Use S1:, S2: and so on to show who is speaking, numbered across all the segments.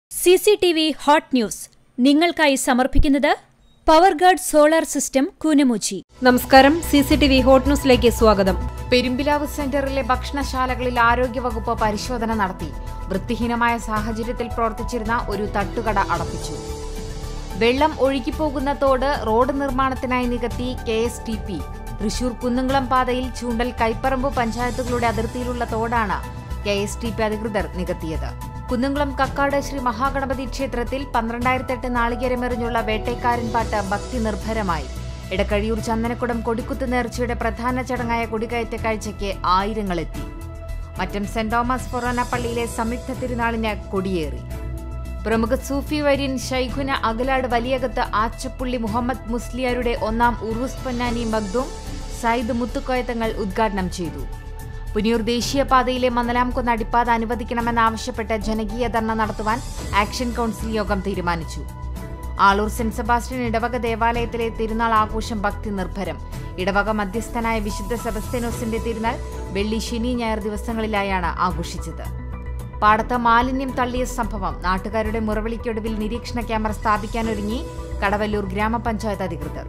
S1: CCTV hot news നിങ്ങൾക്കായി സമർപ്പിക്കുന്നത് Powerguard solar system Koonamuchi.
S2: നമസ്കാരം, CCTV ഹോട്ട് ന്യൂസിലേക്ക് സ്വാഗതം.
S3: പെരുമ്പിലാവ് സെന്ററിലെ ഭക്ഷണശാലകളിൽ ആരോഗ്യവകുപ്പ് പരിശോധന നടത്തി. വൃത്തിഹീനമായ സാഹചര്യത്തിൽ പ്രവർത്തിച്ചിരുന്ന ഒരു തട്ടുകട അടപ്പിച്ചു. വെള്ളം ഒഴുകിപ്പോകുന്ന തോട് റോഡ് നിർമ്മാണത്തിനായി നികത്തി KSTP. തൃശൂർ കുന്നംകുളം പാതയിൽ ചൂണ്ടൽ കൈപ്പറമ്പ് പഞ്ചായത്തുകളുടെ അതിർത്തിയിലുള്ള തോടാണ് KSTP അധികൃതർ നികത്തിയത്. കുന്നംകുളം കക്കാട് ശ്രീ മഹാഗണപതി ക്ഷേത്രത്തിൽ 12,008 നാളികേരമെറിഞ്ഞുള്ള വേട്ടയ്ക്കാരൻ പാട്ട് ഭക്തി നിർഭരമായി. ഇടക്കഴിയൂർ ചന്ദനക്കുടം കൊടിക്കുത്ത് നേർച്ചയുടെ പ്രധാന ചടങ്ങായ കൊടികയറ്റ കാഴ്ചയ്ക്ക് ആയിരങ്ങളെത്തി. മറ്റം സെന്റ് തോമസ് ഫൊറോന പള്ളിയിലെ സംയുക്ത തിരുനാളിന് കൊടിയേറി. പ്രമുഖ സൂഫി വര്യൻ ശൈഖുന അകലാട് വലിയകത്ത് ആച്ചപ്പുള്ളി മുഹമ്മദ് മുസ്ലിയാരുടെ ഒന്നാം ഉറൂസ് പൊന്നാനി മഖ്ദൂം സയ്യിദ് മുത്തുക്കോയത്തങ്ങൾ ഉദ്ഘാടനം ചെയ്തു. പുനിയൂർ ദേശീയപാതയിലെ മന്നലാംകുന്ന് അടിപ്പാത അനുവദിക്കണമെന്നാവശ്യപ്പെട്ട് ജനകീയ ധർണ നടത്തുവാൻ ആക്ഷൻ കൌൺസിൽ യോഗം തീരുമാനിച്ചു. ആളൂർ സെന്റ് സെബാസ്റ്റ്യൻ ഇടവക ദേവാലയത്തിലെ തിരുനാൾ ആഘോഷം ഭക്തി നിർഭരം. ഇടവക മധ്യസ്ഥനായ വിശുദ്ധ സെബസ്ത്യാനോസിന്റെ തിരുനാൾ വെള്ളി, ശനി, ഞായർ ദിവസങ്ങളിലായാണ് ആഘോഷിച്ചത്. പാടത്ത് മാലിന്യം തള്ളിയ സംഭവം. നാട്ടുകാരുടെ മുറവിളിക്കൊടുവിൽ നിരീക്ഷണ ക്യാമറ സ്ഥാപിക്കാനൊരുങ്ങി കടവല്ലൂർ ഗ്രാമപഞ്ചായത്ത് അധികൃതർ.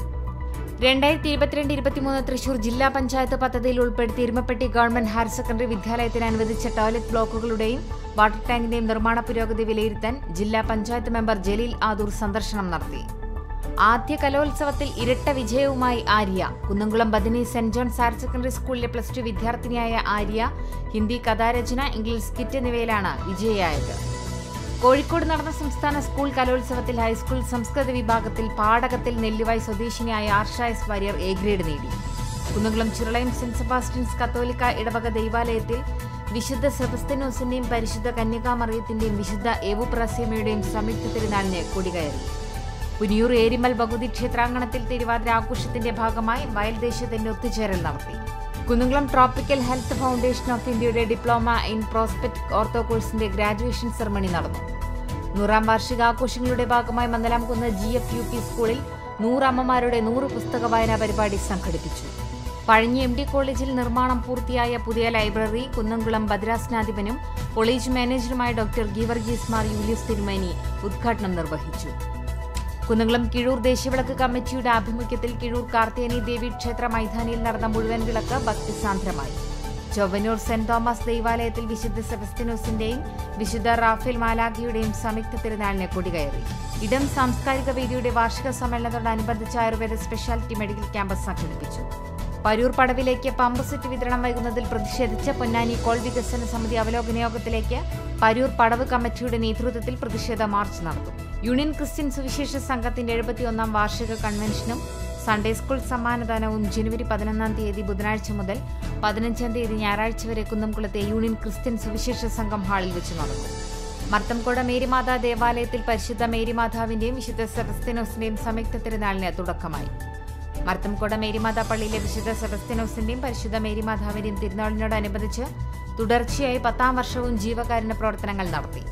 S3: 2022-23 തൃശൂർ ജില്ലാ പഞ്ചായത്ത് പദ്ധതിയിൽ ഉൾപ്പെടുത്തി ഇരുമപ്പെട്ടി ഗവൺമെന്റ് ഹയർ സെക്കൻഡറി വിദ്യാലയത്തിന് അനുവദിച്ച ടോയ്ലറ്റ് ബ്ലോക്കുകളുടെയും വാട്ടർ ടാങ്കിന്റെയും നിർമ്മാണ പുരോഗതി വിലയിരുത്താൻ ജില്ലാ പഞ്ചായത്ത് മെമ്പർ ജലീൽ ആദൂർ സന്ദർശനം നടത്തി. ആദ്യ കലോത്സവത്തിൽ ഇരട്ട വിജയവുമായി Arya. Kunnamkulam Bethany Saint John's higher secondary സ്കൂളിലെ +2 വിദ്യാർത്ഥിനിയായ ആര്യ ഹിന്ദി കഥാരചന, ഇംഗ്ലീഷ് സ്കിറ്റ് എന്നിവയിലാണ് വിജയിയായത്. കോഴിക്കോട് നടന്ന സംസ്ഥാന സ്കൂൾ കലോത്സവത്തിൽ ഹൈസ്കൂൾ സംസ്കൃത വിഭാഗത്തിൽ പാടകത്തിൽ നെല്ലുവായ് സ്വദേശിനിയായ Arsha S Warrier A grade നേടി. കുന്നംകുളം ചിറളയം സെന്റ് സെബാസ്റ്റ്യൻസ് കത്തോലിക്ക ഇടവക ദൈവാലയത്തിൽ വിശുദ്ധ സെബസ്ത്യാനോസിന്റെയും പരിശുദ്ധ കന്യകാമറിയത്തിന്റെയും വിശുദ്ധ ഏവുപ്രാസ്യമയുടെയും സംയുക്ത തിരുനാളിന് കൊടികയറി. പുനിയൂർ ഏരിമൽ ഭഗവതി ക്ഷേത്രാങ്കണത്തിൽ തിരുവാതിര ആഘോഷത്തിന്റെ ഭാഗമായി വയൽദേശത്തിന്റെ ഒത്തുചേരൽ നടത്തി. Kunnamkulam tropical health foundation of ഇന്ത്യയുടെ ഡിപ്ലോമ ഇൻ പ്രോസ്പെക്ട് ഓർത്തോ കോഴ്സിന്റെ ഗ്രാജുവേഷൻ സെറമണി നടന്നു. 100ാം വാർഷികാഘോഷങ്ങളുടെ ഭാഗമായി മന്നലാംകുന്ന് GFUP സ്കൂളിൽ 100 അമ്മമാരുടെ 100 പുസ്തക വായനാ പരിപാടി സംഘടിപ്പിച്ചു. പഴഞ്ഞി MD കോളേജിൽ നിർമ്മാണം പൂർത്തിയായ പുതിയ ലൈബ്രറി കുന്നംകുളം ഭദ്രാസനാധിപനും കോളേജ് മാനേജറുമായ ഡോക്ടർ ഗീവർഗീസ് മാർ യൂലിയസ് തിരുമേനി ഉദ്ഘാടനം നിർവഹിച്ചു. കുന്നംകുളം കിഴൂർ ദേശീയവിളക്ക് കമ്മിറ്റിയുടെ ആഭിമുഖ്യത്തിൽ കിഴൂർ കാർത്തിയാനി ദേവി ക്ഷേത്ര മൈതാനിയിൽ നടന്ന മുഴുവൻ വിളക്ക് ഭക്തിസാന്ദ്രമായി. ചൊവ്വന്നൂർ സെന്റ് തോമസ് ദൈവാലയത്തിൽ വിശുദ്ധ സെബസ്ത്യാനോസിന്റെയും വിശുദ്ധ റാഫേൽ മാലാഖയുടെയും സംയുക്ത തിരുനാളിന് കൊടികയറി. ഇടം സാംസ്കാരിക വേദിയുടെ വാർഷിക സമ്മേളനത്തോടനുബന്ധിച്ച് ആയുർവേദ സ്പെഷ്യാലിറ്റി മെഡിക്കൽ ക്യാമ്പസ് സംഘടിപ്പിച്ചു. പരൂർ പടവിലേക്ക് പമ്പ് സെറ്റ് വിതരണം വൈകുന്നതിൽ പ്രതിഷേധിച്ച് പൊന്നാനി കോൾ വികസന സമിതി അവലോകന യോഗത്തിലേക്ക് പരൂർ പടവ് കമ്മിറ്റിയുടെ നേതൃത്വത്തിൽ പ്രതിഷേധ മാർച്ച് നടത്തും. യൂണിയൻ ക്രിസ്ത്യൻ സുവിശേഷ സംഘത്തിന്റെ 71ാം വാർഷിക കൺവെൻഷനും സൺഡേ സ്കൂൾ സമ്മാനദാനവും ജനുവരി 11-ാം തീയതി ബുധനാഴ്ച മുതൽ 15-ാം തീയതി ഞായറാഴ്ച വരെ കുന്നംകുളത്തെ യൂണിയൻ ക്രിസ്ത്യൻ സുവിശേഷ സംഘം ഹാളിൽ വെച്ച് നടക്കും. മർത്തംകോട് മേരിമാതാ ദേവാലയത്തിൽ പരിശുദ്ധ മേരിമാതാവിന്റെയും വിശുദ്ധ സെബസ്ത്യാനോസിന്റെയും സംയുക്ത തിരുനാളിന് തുടക്കമായി. മർത്തംകോട് മേരിമാതാ പള്ളിയിലെ വിശുദ്ധ സെബസ്ത്യാനോസിന്റെയും പരിശുദ്ധ മേരിമാതാവിന്റെയും തിരുനാളിനോടനുബന്ധിച്ച് തുടർച്ചയായി 10ാം വർഷവും ജീവകാരുണ്യ പ്രവർത്തനങ്ങൾ നടത്തി.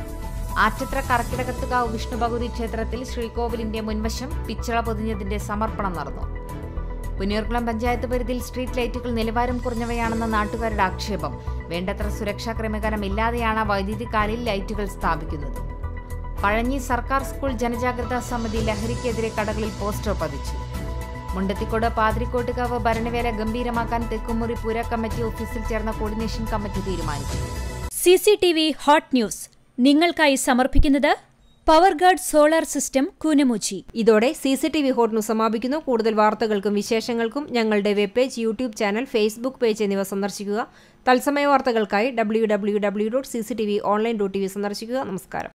S3: ആറ്റത്ര കർക്കിടകത്തുകാവ് വിഷ്ണു ഭഗവതി ക്ഷേത്രത്തിൽ ശ്രീകോവിലിന്റെ മുൻവശം പിച്ചള പൊതിഞ്ഞതിന്റെ സമർപ്പണം നടന്നു. പുന്നൂർകുളം പഞ്ചായത്ത് പരിധിയിൽ സ്ട്രീറ്റ് ലൈറ്റുകൾ നിലവാരം കുറഞ്ഞവയാണെന്ന നാട്ടുകാരുടെ ആക്ഷേപം. വേണ്ടത്ര സുരക്ഷാ ക്രമീകരണം ഇല്ലാതെയാണ് വൈദ്യുതി കാലിൽ ലൈറ്റുകൾ സ്ഥാപിക്കുന്നത്. പഴഞ്ഞി സർക്കാർ സ്കൂൾ ജനജാഗ്രതാ സമിതി ലഹരിക്കെതിരെ കടകളിൽ പോസ്റ്റർ പതിച്ചു. മുണ്ടത്തിക്കോട് പാതിരിക്കോട്ടുകാവ് ഭരണവേല ഗംഭീരമാക്കാൻ തെക്കുമുറി പൂര കമ്മിറ്റി ഓഫീസിൽ ചേർന്ന കോർഡിനേഷൻ കമ്മിറ്റി തീരുമാനിച്ചു.
S1: CCTV ഹോട്ട് ന്യൂസ് നിങ്ങൾക്കായി സമർപ്പിക്കുന്നത് പവർഗാർഡ് സോളാർ സിസ്റ്റം കൂനമുച്ചി.
S2: ഇതോടെ CCTV ഹോട്ട് ന്യൂസ് സമാപിക്കുന്നു. കൂടുതൽ വാർത്തകൾക്കും വിശേഷങ്ങൾക്കും ഞങ്ങളുടെ web page, YouTube channel, Facebook page എന്നിവ സന്ദർശിക്കുക. തത്സമയ വാർത്തകൾക്കായി www.cctv.online.tv സന്ദർശിക്കുക. നമസ്കാരം.